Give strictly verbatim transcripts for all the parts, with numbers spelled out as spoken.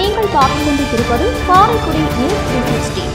நீங்கள் பார்த்துக் கொண்டிருப்பது காரைக்குடி நியூஸ் த்ரீ சிக்ஸ்டி.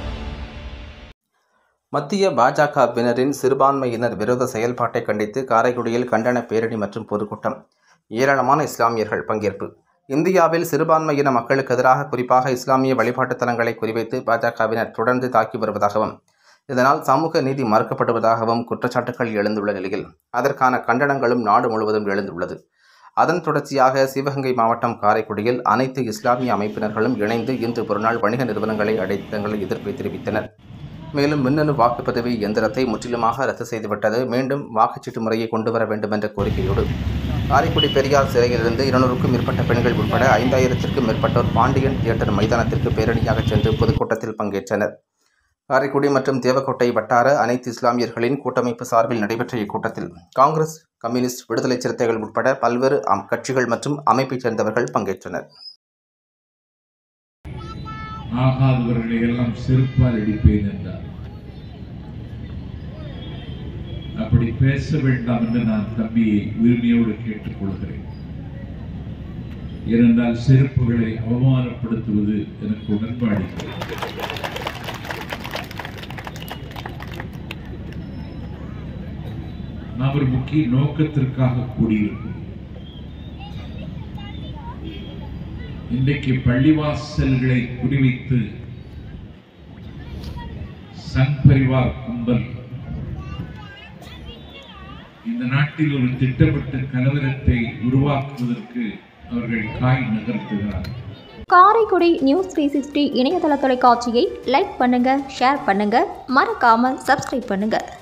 மத்திய பாஜகவினரின் சிறுபான்மையினர் விரோத செயல்பாட்டை கண்டித்து காரைக்குடியில் கண்டன பேரணி மற்றும் பொதுக்கூட்டம். ஏராளமான இஸ்லாமியர்கள் பங்கேற்பு. இந்தியாவில் சிறுபான்மையின மக்களுக்கு எதிராக குறிப்பாக இஸ்லாமிய வழிபாட்டுத் தலங்களை குறிவைத்து பாஜகவினர் தொடர்ந்து தாக்கி வருவதாகவும் இதனால் சமூக நீதி மறுக்கப்படுவதாகவும் குற்றச்சாட்டுகள் எழுந்துள்ள நிலையில் அதற்கான கண்டனங்களும் நாடு முழுவதும் எழுந்துள்ளது. அதன் தொடர்ச்சியாக சிவகங்கை மாவட்டம் காரைக்குடியில் அனைத்து இஸ்லாமிய அமைப்பினர்களும் இணைந்து இன்று ஒருநாள் வணிக நிறுவனங்களை அடைத்து தங்களை எதிர்ப்பை தெரிவித்தனர். மேலும் மின்னணு வாக்குப்பதிவு இயந்திரத்தை முற்றிலுமாக ரத்து செய்துவிட்டது, மீண்டும் வாக்குச்சீட்டு முறையை கொண்டு வர வேண்டும் என்ற கோரிக்கையோடு காரைக்குடி பெரியார் சிறையிலிருந்து இருநூறுக்கும் மேற்பட்ட பெண்கள் உட்பட ஐந்தாயிரத்திற்கும் மேற்பட்டோர் பாண்டியன் தியேட்டர் மைதானத்திற்கு பேரணியாக சென்று பொதுக்கூட்டத்தில் பங்கேற்றனர். காரைக்குடி மற்றும் தேவக்கோட்டை வட்டார அனைத்து இஸ்லாமியர்களின் கூட்டமைப்பு சார்பில் நடைபெற்ற இக்கூட்டத்தில் காங்கிரஸ், கம்யூனிஸ்ட், விடுதலை சிறுத்தைகள் உட்பட பல்வேறு கட்சிகள் மற்றும் அமைப்பைச் சேர்ந்தவர்கள் பங்கேற்றனர். ஆகாதவர்களை எல்லாம் செருப்பால் அடிப்பேன் என்றார். அப்படி பேச வேண்டாம் என்று நான் தம்பியை உரிமையோடு கேட்டுக் கொள்கிறேன். ஏனென்றால் செருப்புகளை அவமானப்படுத்துவது எனக்கு உடன்பாடு. நாம் ஒரு முக்கிய நோக்கத்திற்காக கூடியிருக்கிறோம். இன்றைக்கு பள்ளிவாசல்களை குறிவைத்து சங் பரிவார் கும்பல் இந்த நாட்டில் ஒரு திட்டமிட்ட கலவரத்தை உருவாக்குவதற்கு அவர்கள் காய் நகர்த்துகிறார். காரைக்குடி நியூஸ் த்ரீ சிக்ஸ்டி இணையதள தொலைக்காட்சியை லைக் பண்ணுங்க, ஷேர் பண்ணுங்க, மறக்காம சப்ஸ்கிரைப் பண்ணுங்க.